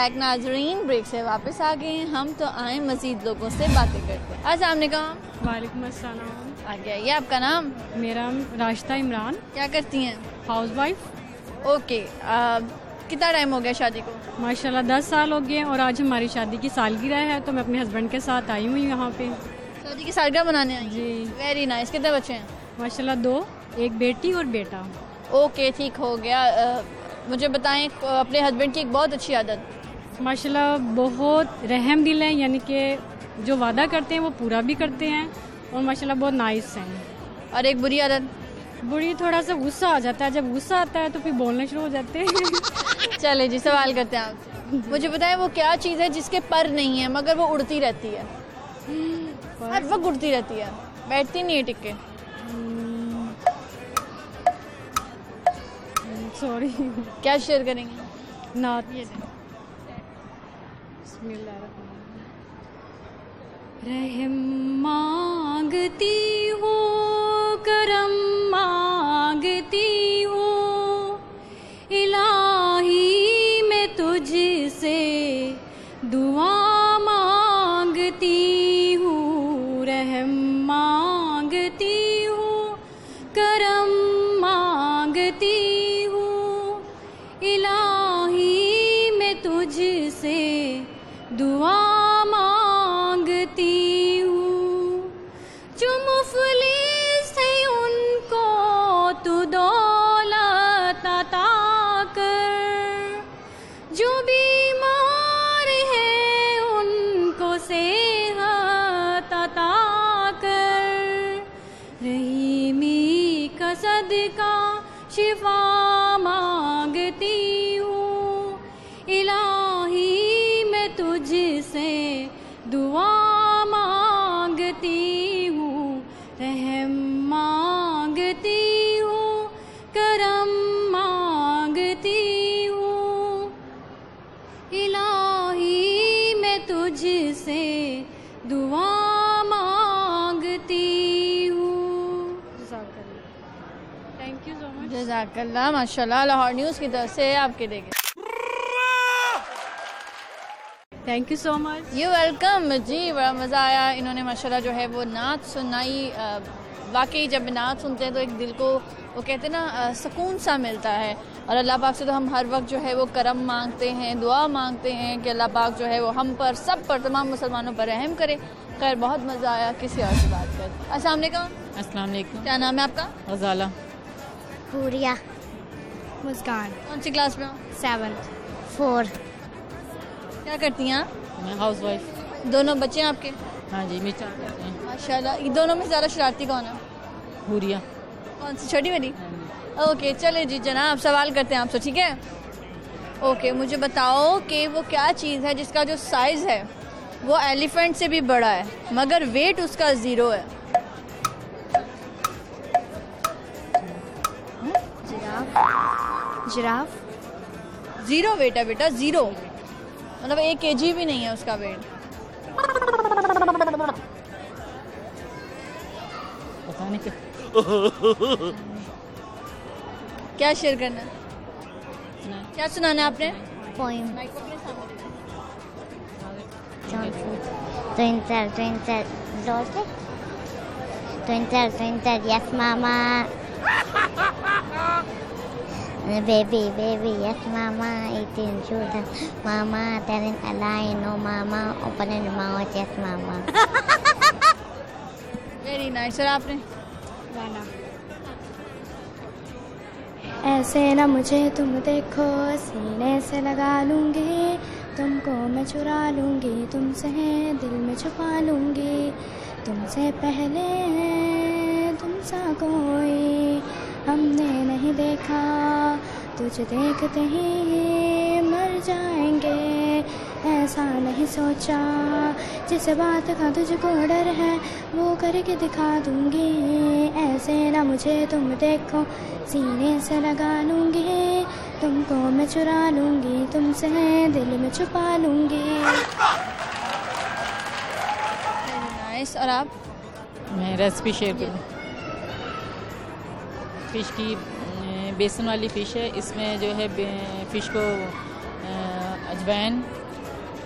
Back नाजरीन, break से वापस आ गए हैं हम, तो आए मजीद लोगों से बातें करते हैं। अस्सलाम वालेकुम। वालेकुम अस्सलाम। आ गया। ये आपका नाम? मेरा राशिदा इमरान। क्या करती हैं? Housewife. ओके। कितना टाइम हो गया शादी को? माशाल्लाह 10 साल हो गए और आज हमारी शादी की सालगिरह है, तो मैं अपने हस्बैंड के साथ आई हुई यहाँ पे। शादी की सालगिरह मनाने आई? जी। Very nice. कितने बच्चे हैं? माशाल्लाह 2, एक बेटी और बेटा। ओके, ठीक हो गया। मुझे बताएं अपने हस्बैंड की एक बहुत अच्छी आदत। माशाल्लाह बहुत रहम दिल है, यानी कि जो वादा करते हैं वो पूरा भी करते हैं और माशाल्लाह बहुत नाइस हैं। और एक बुरी आदत? बुरी थोड़ा सा गुस्सा आ जाता है, जब गुस्सा आता है तो फिर बोलना शुरू हो जाते हैं। चले जी, सवाल करते हैं आपसे। मुझे बताएं वो क्या चीज़ है जिसके पर नहीं है मगर वो उड़ती रहती है? हर वक्त उड़ती रहती है, बैठती नहीं है टिक के। सॉरी। क्या शेयर करेंगे? नात। रहम मांगती हूँ, करम मांगती हूँ, इलाही मैं तुझसे दुआ मांगती हूँ। रहम मांगती हूँ, करम मांगती हूँ, इलाही मैं तुझसे दुआ मांगती हूँ। जो मुफलिस थे उनको तू दौलत अता कर, जो बीमार है उनको सेहत अता कर, रहीमी का सदका शिफा मांगती हूँ, इलाही मैं तुझसे दुआ मांगती हूँ। रहम मांगती हूँ, करम मांगती हूँ, इलाही मैं तुझसे दुआ मांगती हूँ। Thank you so much. जज़ाकल्लाह। माशाल्लाह, लाहौर न्यूज़ की तरफ से आपके देंगे। Thank you so much. You welcome जी। बड़ा मज़ा आया। इन्होंने माशाल्लाह जो है वो नात सुनाई। वाकई जब नात सुनते हैं तो एक दिल को वो कहते हैं ना सुकून सा मिलता है। और अल्लाह पाक से तो हम हर वक्त जो है वो करम मांगते हैं, दुआ मांगते हैं कि अल्लाह पाक जो है वो हम पर, सब पर, तमाम मुसलमानों पर रहम करे। खैर, बहुत मज़ा आया। किसी और से बात कर। अस्सलाम वालेकुम। अस्सलाम वालेकुम। क्या नाम है आपका? गजाला। पूरिया। मुस्कान। कौन सी क्लास में हो? 7th 4। क्या करती हैं आप? मैं हाउस वाइफ। दोनों बच्चे हैं आपके? हाँ जी, मिर्चा करते हैं। माशाल्लाह। ये दोनों में ज़्यादा शरारती कौन है? हुरिया। कौन सी, छोटी वाली? ओके, चले जी जनाब, सवाल करते हैं आपसे, ठीक है? ओके, मुझे बताओ कि वो क्या चीज़ है जिसका जो साइज़ है वो एलिफेंट से भी बड़ा है मगर वेट उसका 0 है? जिराफ। 0 वेट है बेटा, 0। मतलब 1 kg भी नहीं है उसका वेट। पता नहीं क्या शेयर करना है? क्या सुनाना है आपने? Poem. Twinkle, twinkle, yes mama. Baby, baby, yes mama. Eating sugar, mama. Telling a lie, no mama. Opening the mouth, yes mama. Very nice. Sir आपने? गाना। ऐसे ना मुझे तुम देखो, सीने से लगा लूंगी, तुमको मैं चुरा लूंगी, तुमसे दिल में छुपा लूंगी, तुमसे पहले तुम सा कोई हमने नहीं देखा, तुझे देखते ही मर जाएंगे, ऐसा नहीं सोचा, जिस बात का तुझको डर है वो करके दिखा दूंगी, ऐसे ना मुझे तुम देखो, सीने से लगा लूंगी, तुमको मैं चुरा लूंगी, तुमसे दिल में छुपा लूंगी। नाइस। और आप? मैं रेसिपी शेयर करूँ। फ़िश की बेसन वाली फ़िश है, इसमें जो है फ़िश को अजवाइन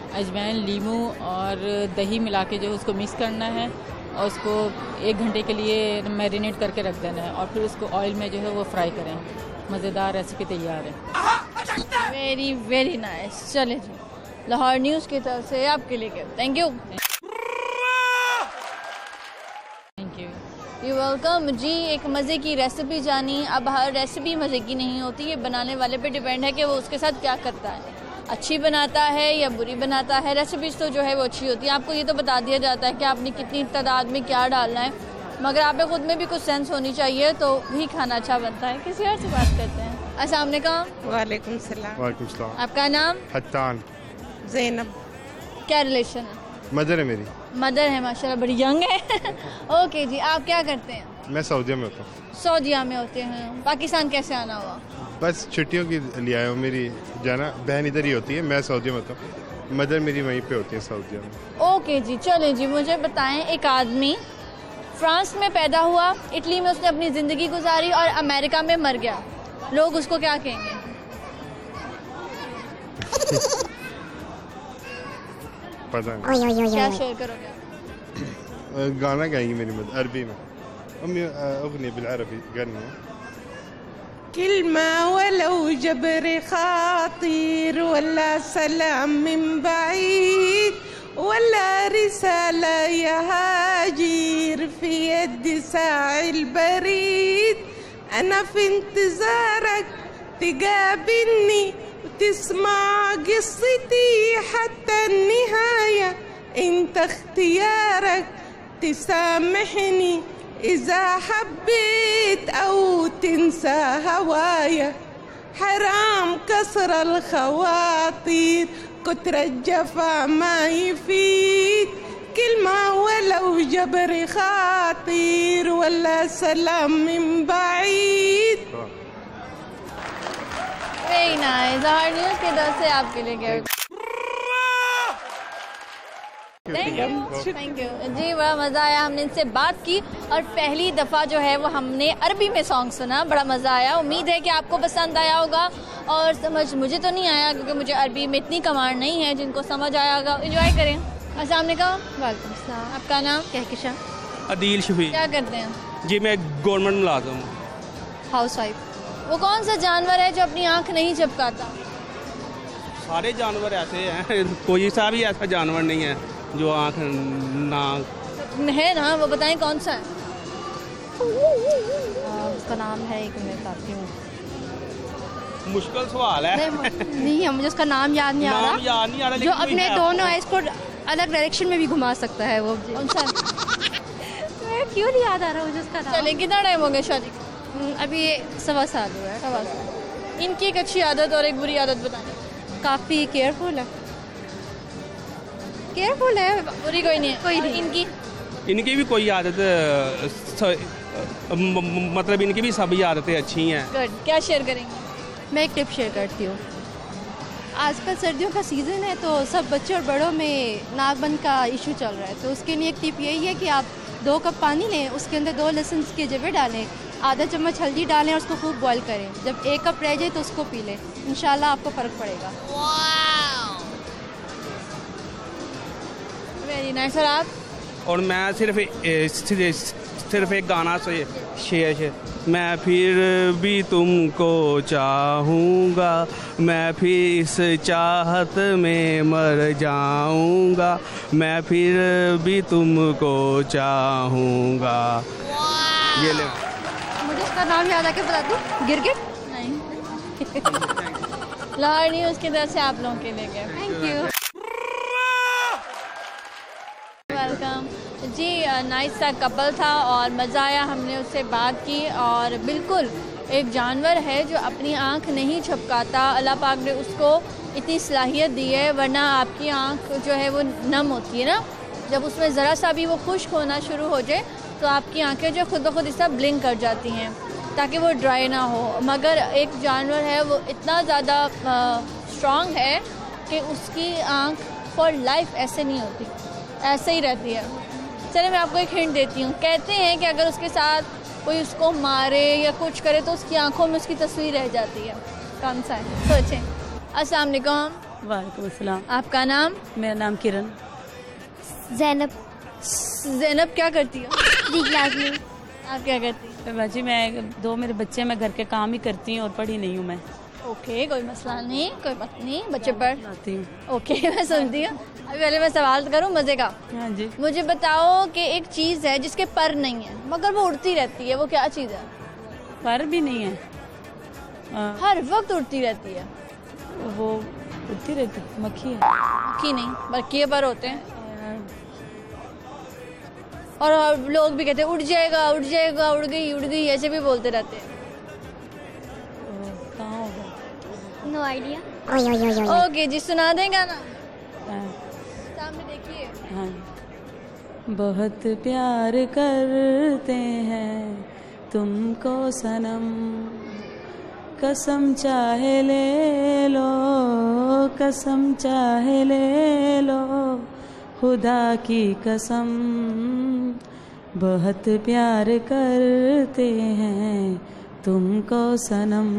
अजवाइन, लीमू और दही मिला के जो उसको मिक्स करना है और उसको 1 घंटे के लिए मैरिनेट करके रख देना है और फिर उसको ऑयल में जो है वो फ्राई करें। मज़ेदार रेसिपी तैयार है। Very very nice. चले जी, लाहौर न्यूज़ की तरफ से आपके लिए thank you. Thank you. You welcome जी। एक मज़े की रेसिपी जानी। अब हर रेसिपी मज़े की नहीं होती, ये बनाने वाले पे डिपेंड है कि वो उसके साथ क्या करता है, अच्छी बनाता है या बुरी बनाता है। रेसिपीज तो जो है वो अच्छी होती है, आपको ये तो बता दिया जाता है कि आपने कितनी तादाद में क्या डालना है, मगर आप में खुद में भी कुछ सेंस होनी चाहिए तो भी खाना अच्छा बनता है। किसी और से बात करते हैं। अस्सलाम वालेकुम। वालेकुम सलाम। वालेकुम सलाम। आपका नाम? हत्तान। ज़ैनब। क्या रिलेशन है? मदर है मेरी। मदर है, माशाल्लाह बड़ी यंग है। ओके जी, आप क्या करते हैं? मैं सऊदीया में होता हूँ। सऊदीया में होते हैं। पाकिस्तान कैसे आना हुआ? बस छुट्टियों की लिए आया हूँ। मेरी जाना बहन इधर ही होती है, मैं सऊदीया में होता हूँ, मदर मेरी वहीं पे होती है सऊदीया में। ओके जी, चलें जी, मुझे बताएं, एक आदमी फ्रांस में पैदा हुआ, इटली में उसने अपनी ज़िंदगी गुजारी और अमेरिका में मर गया, लोग उसको क्या कहेंगे? पता नहीं। क्या शेयर करोगे? गाना गाएंगी मेरी मदर अरबी में। अम्मी अगनी बिलअरबी गानी كلمة ولو جبر خاطر ولا سلام من بعيد ولا رسالة يا هاجر في يد ساعي البريد أنا في انتظارك تقابلني وتسمع قصتي حتى النهاية انت اختيارك تسامحني إذا حبيت أو تنسى هوايا حرام كسر الخواطر كتر الجفا ما يفيد كلمة ولو جبر خاطر ولا سلام من بعيد. Very nice. लाहौर न्यूज़ की तरफ से आपके लिए गए। थैंक यू जी, बड़ा मज़ा आया, हमने इनसे बात की और पहली दफ़ा जो है वो हमने अरबी में सॉन्ग सुना, बड़ा मज़ा आया। उम्मीद है कि आपको पसंद आया होगा और समझ मुझे तो नहीं आया क्योंकि मुझे अरबी में इतनी कमांड नहीं है, जिनको समझ आया होगा एंजॉय करें। अस्सलाम वालेकुम। वालेकुम सलाम। आपका नाम? कहकिशा। अदील शफी। क्या करते हैं? जी मैं गवर्नमेंट मुलाजिम हूँ। Housewife. वो कौन सा जानवर है जो अपनी आँख नहीं झपकाता? सारे जानवर ऐसे हैं, कोई सा भी ऐसा जानवर नहीं है जो आँख ना है ना, वो बताएं कौन सा है? उसका नाम है, एक मिनट बताती हूँ। मुश्किल सवाल है। नहीं है, मुझे उसका नाम याद नहीं आ रहा। जो अपने दोनों आइस को अलग डायरेक्शन में भी घुमा सकता है वो। कौन सा? क्यों नहीं याद आ रहा मुझे उसका नाम। चले, कितना टाइम हो गया शादी? अभी 1.25 साल हुआ है। 1.25 साल। इनकी एक अच्छी आदत और एक बुरी आदत बताएं। काफ़ी केयरफुल है। केयरफुल है, बुरी कोई नहीं है। कोई नहीं। इनकी भी कोई आदत मतलब इनकी भी सभी आदतें अच्छी हैं। गुड। क्या शेयर करेंगे? मैं एक टिप शेयर करती हूँ। आजकल सर्दियों का सीज़न है तो सब बच्चों और बड़ों में नाकबंद का इशू चल रहा है, तो उसके लिए एक टिप यही है कि आप 2 कप पानी लें, उसके अंदर 2 लहसुन के जवे डालें, आधा चम्मच हल्दी डालें और उसको खूब बॉईल करें। जब 1 कप रह जाए तो उसको पी लें, इंशाल्लाह आपको फ़र्क पड़ेगा। Very nice. और आप? और मैं सिर्फ एक गाना से शेयर मैं फिर भी तुमको चाहूँगा, मैं फिर इस चाहत में मर जाऊँगा, मैं फिर भी तुमको चाहूँगा। ये ले, मुझे उसका नाम याद आके बता दूँ। गिरगिट? नहीं। लाहौर न्यूज़ की तरफ से आप लोगों के लिए गए। Thank you. वेलकम जी। नाइस सा कपल था और मज़ा आया, हमने उससे बात की। और बिल्कुल एक जानवर है जो अपनी आँख नहीं झपकाता, अल्लाह पाक ने उसको इतनी सलाहियत दी है, वरना आपकी आँख जो है वो नम होती है ना, जब उसमें ज़रा सा भी वो खुश्क होना शुरू हो जाए तो आपकी आँखें जो खुद ब खुद इस तरह ब्लिंक कर जाती हैं ताकि वो ड्राई ना हो। मगर एक जानवर है वो इतना ज़्यादा स्ट्रॉन्ग है कि उसकी आँख फॉर लाइफ ऐसे नहीं होती, ऐसे ही रहती है। चलिए मैं आपको एक हिंट देती हूँ। कहते हैं कि अगर उसके साथ कोई उसको मारे या कुछ करे तो उसकी आंखों में उसकी तस्वीर रह जाती है। कौन सा है? सोचें। अस्सलाम वालेकुम। वालेकुम अस्सलाम। आपका नाम? मेरा नाम किरण। जैनब। जैनब क्या करती हो? 3 क्लास में। आप क्या करती हैं? बाजी मैं 2 मेरे बच्चे, मैं घर के काम ही करती हूँ और पढ़ी नहीं हूँ मैं। ओके, कोई मसला नहीं, कोई बात नहीं, बच्चे पढ़ आती हूँ। ओके, मैं सुनती हूँ। अभी पहले मैं सवाल करूँ मजे का। हाँ जी। मुझे बताओ कि एक चीज है जिसके पर नहीं है मगर वो उड़ती रहती है, वो क्या चीज है? पर भी नहीं है। हर वक्त उड़ती रहती है। वो उड़ती रहती, मक्खी है। मक्खी नहीं, मक्खी के पर होते हैं। और लोग भी कहते हैं उड़ जाएगा, उड़ जाएगा, उड़ गई, ऐसे भी बोलते रहते हैं। कहाँ होगा? No idea. ओके जी, सुना देगा ना? सामने देखिए। हाँ। बहुत प्यार करते हैं तुमको सनम, कसम चाहे ले लो, कसम चाहे ले लो, खुदा की कसम। बहुत प्यार करते हैं तुमको सनम,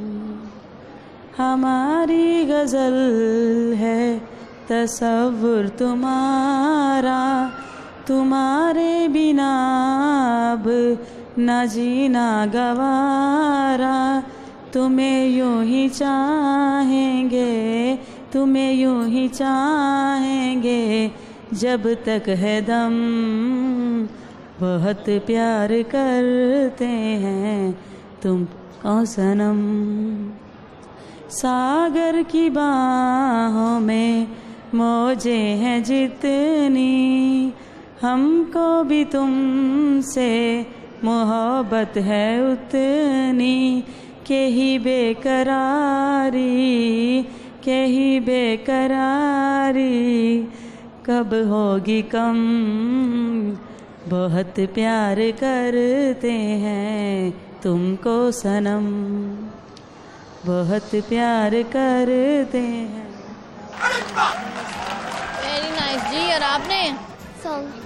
हमारी गजल है तसव्वुर तुम्हारा, तुम्हारे बिना अब न जीना गवारा, तुम्हें यूं ही चाहेंगे, तुम्हें यूं ही चाहेंगे जब तक है दम। बहुत प्यार करते हैं तुमको सनम, सागर की बाहों में मौजे हैं जितनी, हमको भी तुमसे मोहब्बत है उतनी, के ही बेकरारी, के ही बेकरारी कब होगी कम। बहुत प्यार करते हैं तुमको सनम, बहुत प्यार करते हैं। वेरी नाइस जी। और आपने? सॉन्ग।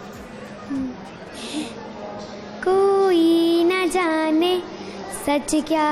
कोई न जाने सच क्या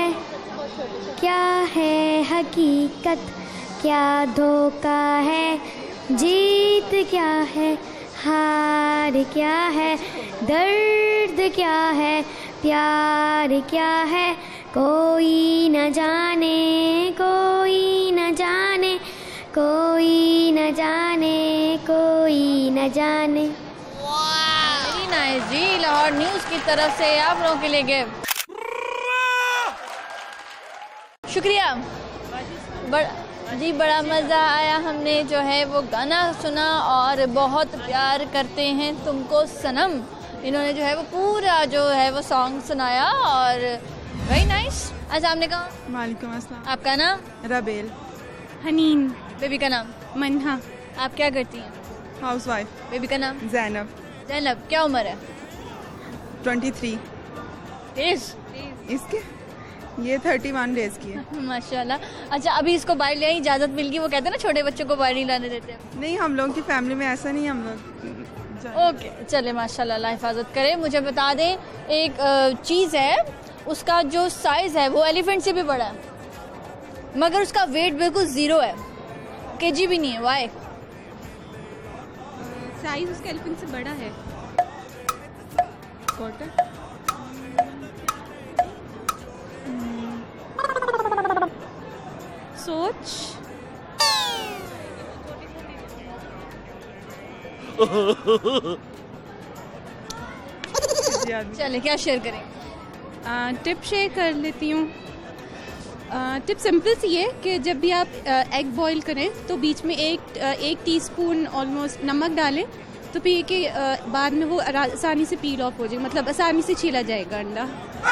है हकीकत, क्या धोखा है, जीत क्या है, हार क्या है, दर्द क्या है, प्यार क्या है, कोई न जाने, कोई न जाने, कोई न जाने, कोई न जाने। वेरी नाइस जी। लाहौर न्यूज़ की तरफ से आप लोगों के लिए गिफ्ट। शुक्रिया जी, बड़ा मज़ा आया। हमने जो है वो गाना सुना और बहुत प्यार करते हैं तुमको सनम, इन्होंने जो है वो पूरा जो है वो सॉन्ग सुनाया और वेरी नाइस। अस्सलाम वालेकुम। वालेकुम अस्सलाम। आपका नाम? रबेल। हनीन। बेबी का नाम? मनहा। आप क्या करती हैं? हाउसवाइफ। बेबी का नाम? जैनब। जैनब, क्या उम्र है? 23। डेज? इसके ये 31 डेज की है। माशाल्लाह। अच्छा, अभी इसको बाहर ले आई, इजाज़त मिल गई? वो कहते हैं ना छोटे बच्चों को बाहर नहीं लाने देते। नहीं, हम लोग की फैमिली में ऐसा नहीं, हम लोग ओके, चले माशाल्लाह, अल्लाह हिफाजत करे। मुझे बता दें, एक चीज़ है, उसका जो साइज़ है वो एलिफेंट से भी बड़ा है मगर उसका वेट बिल्कुल 0 है, केजी भी नहीं है। वाई? साइज उसका एलिफेंट से बड़ा है। सोच। चले, क्या शेयर करें? टिप शेयर कर लेती हूँ। टिप सिंपल सी है कि जब भी आप एग बॉईल करें तो बीच में एक टीस्पून ऑलमोस्ट नमक डालें, तो फिर के बाद में वो आसानी से पील ऑफ हो जाएगा, मतलब आसानी से छीला जाएगा अंडा।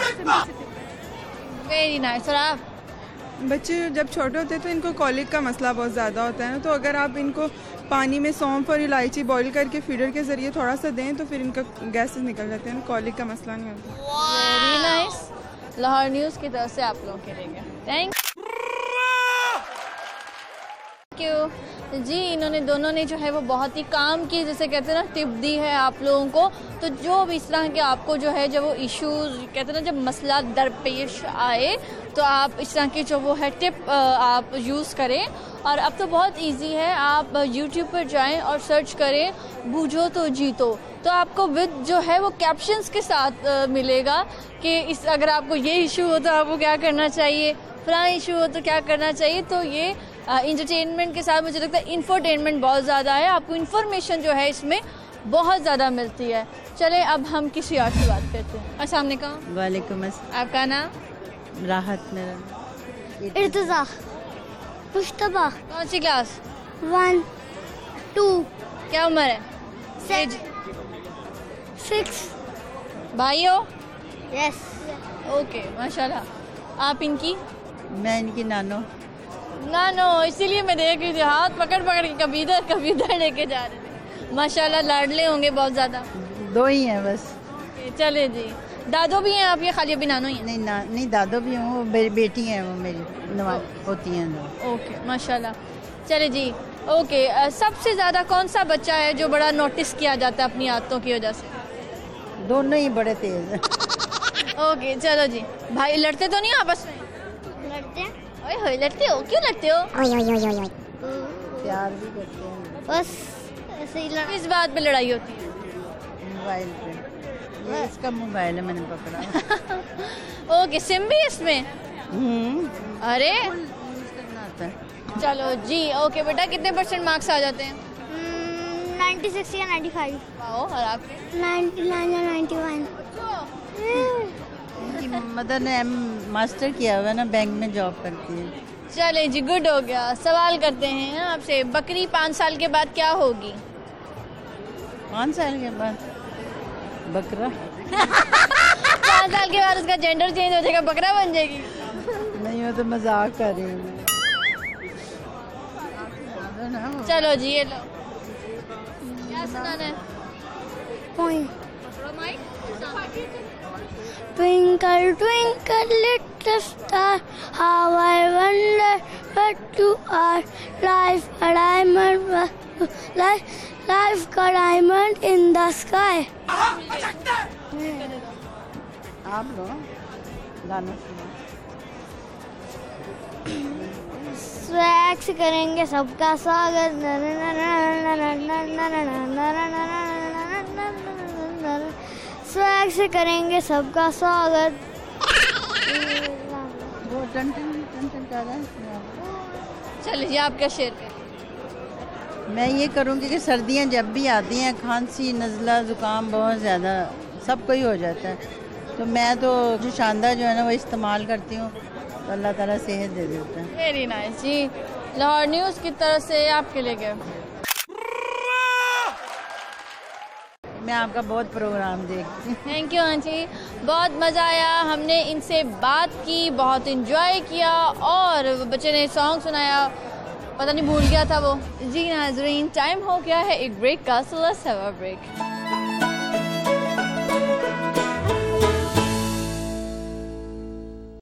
Very nice. और आप? बच्चे जब छोटे होते हैं तो इनको कॉलिक का मसला बहुत ज़्यादा होता है ना, तो अगर आप इनको पानी में सौंफ और इलायची बॉईल करके फीडर के ज़रिए थोड़ा सा दें तो फिर इनका गैसेस निकल जाते हैं, कॉलिक का मसला नहीं होता। Very nice. लाहौर न्यूज़ की तरफ से आप लोगों के लिए थैंक थैंक यू जी। इन्होंने दोनों ने जो है वो बहुत ही काम की, जैसे कहते हैं ना, टिप दी है आप लोगों को। तो जो भी इस तरह के आपको जो है जब वो इश्यूज कहते हैं ना, जब मसला दरपेश आए तो आप इस तरह की जो वो है टिप आप यूज़ करें। और अब तो बहुत इजी है, आप यूट्यूब पर जाएं और सर्च करें भूजो तो जीतो, तो आपको विद जो है वो कैप्शंस के साथ मिलेगा कि इस अगर आपको ये इशू हो तो आपको क्या करना चाहिए, फलां इशू हो तो क्या करना चाहिए। तो ये इंटरटेनमेंट के साथ मुझे लगता है इंफोटेनमेंट बहुत ज़्यादा है, आपको इन्फॉर्मेशन जो है इसमें बहुत ज़्यादा मिलती है। चले अब हम किसी और से बात करते हैं। अस्सलाम वालेकुम। वालेकुम अस्सलाम। आपका नाम? राहत मेरा। इर्तज़ा। मुश्तबा। कौन सी क्लास? 1 2। क्या उम्र है? 6। भाई हो? यस। ओके माशाल्लाह। आप इनकी? मैं इनकी नानो। नानो, इसीलिए मैं देख रही थी हाथ पकड़ पकड़ के कभी इधर लेके जा रहे थे। माशाल्लाह लाडले होंगे बहुत ज़्यादा। 2 ही हैं बस। चले जी। दादो भी हैं आप या खाली अभी नानो ही हैं? नहीं दादो भी हूँ, वो बेटी हैं, वो मेरी नवाज होती हैं। ओके माशाल्लाह। चले जी। ओके सबसे ज़्यादा कौन सा बच्चा है जो बड़ा नोटिस किया जाता है अपनी आदतों की वजह से? दोनों ही बड़े तेज हैं। ओके चलो जी। भाई लड़ते तो नहीं आपस में? लड़ते हैं। ओए लड़ते हो? क्यों लड़ते हो? प्यार भी करते हैं, बस ऐसे ही किस बात पे लड़ाई होती है? मोबाइल पे। ये इसका मोबाइल है, मैंने पकड़ा। ओके सिम भी इसमें? अरे करना आता है। चलो जी। ओके बेटा कितने % मार्क्स आ जाते हैं? 96 या 95। वाओ। और आपके? 99 या 91। इनकी मदर ने मास्टर किया हुआ है ना, बैंक में जॉब करती है। चले जी गुड हो गया। सवाल करते हैं आपसे, बकरी 5 साल के बाद क्या होगी? 5 साल के बाद बकरा। 5 साल के बाद उसका जेंडर चेंज हो जाएगा, बकरा बन जाएगी। नहीं, वो तो मजाक कर रही हूँ। चलो जी ये लो। क्या सुनाना है? Twinkle, twinkle, little star, how I wonder what you are. Life a diamond, life a diamond in the sky. आप लो गाना सुनो। स्वैग से करेंगे सबका स्वागत, स्वैग से करेंगे सबका स्वागत। वो टन कर रहा है। चलिए आप क्या शेयर करें? मैं ये करूँगी कि सर्दियाँ जब भी आती हैं, खांसी नज़ला ज़ुकाम बहुत ज़्यादा सबको ही हो जाता है, तो मैं तो जो शानदार जो है ना वो इस्तेमाल करती हूँ, तो अल्लाह ताला सेहत दे देता है। वेरी नाइस जी। लाहौर न्यूज़ की तरफ से आपके लिए गए। मैं आपका बहुत प्रोग्राम देखती हूँ। थैंक यू आंटी, बहुत मज़ा आया। हमने इनसे बात की, बहुत इंजॉय किया, और बच्चे ने सॉन्ग सुनाया, पता नहीं भूल गया था वो। जी नाज़रीन टाइम हो गया है एक ब्रेक का, so let's have a break.